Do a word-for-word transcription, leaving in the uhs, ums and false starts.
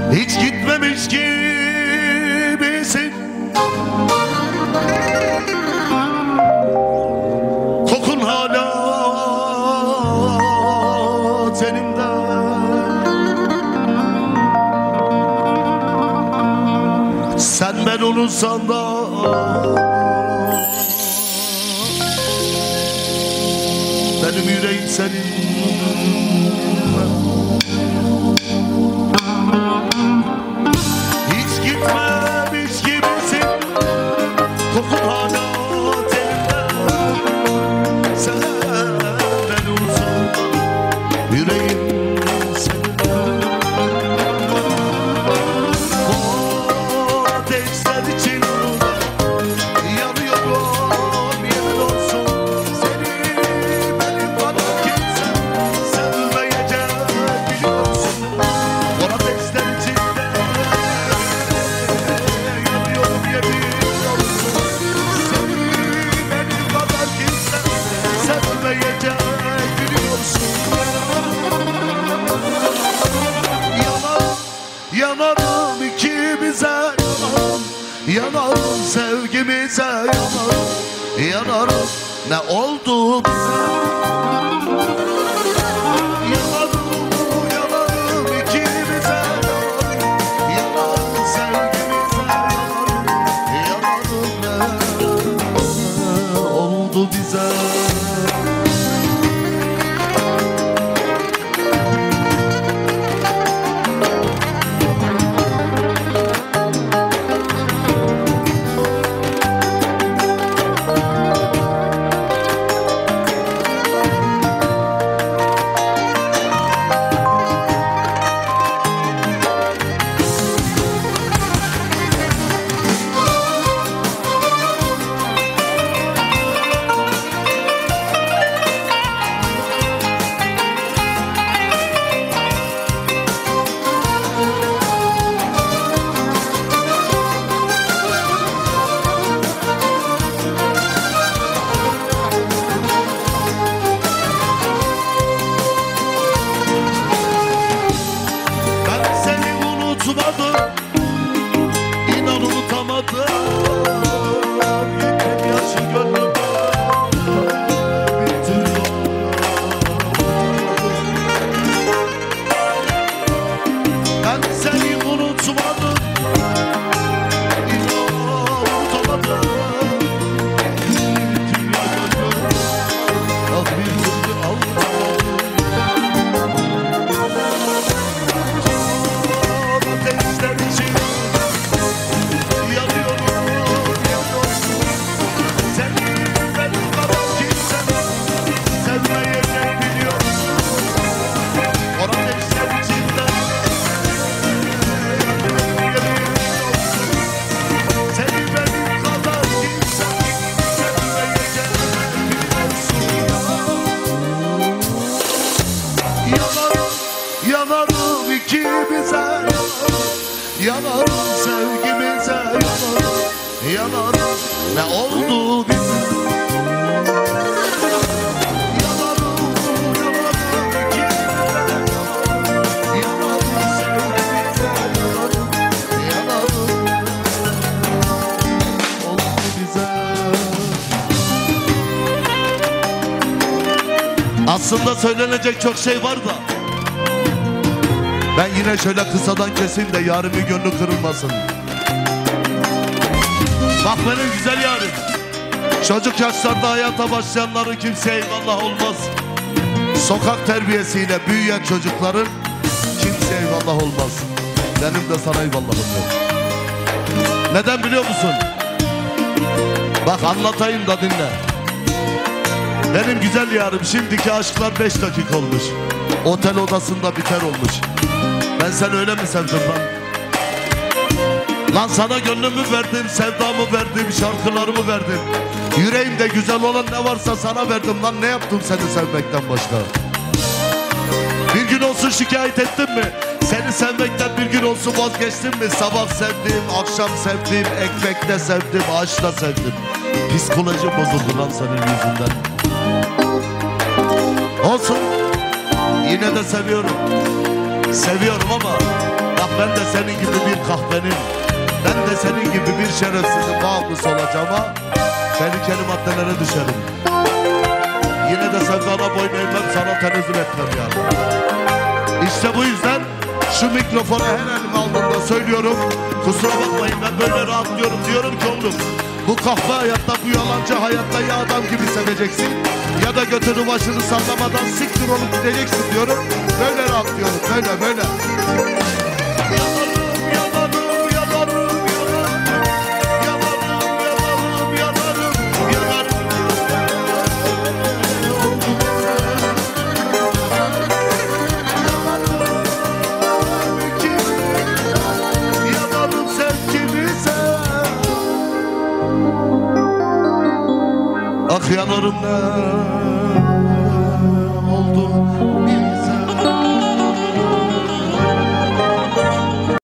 Hiç gitmemiş gibisin. Kokun hala tenimde. Sen ben olursan da benim yüreğim senin. Hiç gitmemiş gibisin. Kokun hala tenimde. Sen ben olursan yüreğim senin. O ateşler için yanıyorum, yemin olsun. Seni benim kadar kimse sevmeyecek biliyorsun. O ateşler içinde yanıyorum, yemin olsun. Seni benim kadar kimse sevmeyecek biliyorsun. Yanarım ikimize, yanarım, yanarım sevgimize, yanarım, yanarım ne oldu bize? Yanarım, yanarım ikimize, yanarım, yanarım sevgimize, yanarım, yanarım ne oldu bize? İnan unutamadım. Yıkık yaşı gönlüme bir türlü. Ben seni unutmadım. İnan unutamadım. Bir türlü gönlüme ah bir türlü almadım. Ateşler için yanarım ikimize, yanarım sevgimize, yanarım, yanarım ne oldu bize? Yanarım, yanarım ikimize, yanarım sevgimize, yanarım, yanarım ne oldu bize? Aslında söylenecek çok şey var da ben yine şöyle kısadan keseyim de yarımın gönlü kırılmasın. Bak benim güzel yarim, çocuk yaşlarda hayata başlayanların kimseye eyvallah olmaz. Sokak terbiyesiyle büyüyen çocukların kimseye eyvallah olmaz. Benim de sana eyvallahım yok. Neden biliyor musun? Bak anlatayım da dinle. Benim güzel yarim, şimdiki aşklar beş dakika olmuş. Otel odasında biter olmuş. Ben seni öyle mi sevdim lan? Lan sana gönlümü verdim, sevdamı verdim, şarkılarımı verdim. Yüreğimde güzel olan ne varsa sana verdim lan. Ne yaptım seni sevmekten başka? Bir gün olsun şikayet ettin mi? Seni sevmekten bir gün olsun vazgeçtin mi? Sabah sevdim, akşam sevdim, ekmekte sevdim, ağaçta sevdim. Psikoloji bozuldu lan senin yüzünden. Olsun, yine de seviyorum. Seviyorum ama bak ben de senin gibi bir kahvenin, ben de senin gibi bir şerefsizin bağımlısı olacağıma tehlikeli maddelere düşerim. Yine de sevdana boyun eğmem, sana tenezzül etmem yani. İşte bu yüzden şu mikrofonu her elim aldığımda söylüyorum. Kusura bakmayın, ben böyle rahatlıyorum. Diyorum ki oğlum, bu kahve hayatta, bu yalancı hayatta ya adam gibi seveceksin ya da götünü başını sallamadan siktir olup gideceksin diyorum. Böyle rahatlıyorum, böyle böyle. Ah yanarım ne